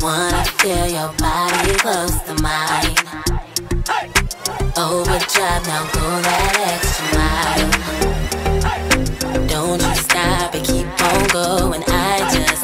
wanna feel your body close to mine. Overdrive, now go that extra mile. Don't you stop and keep on going, I just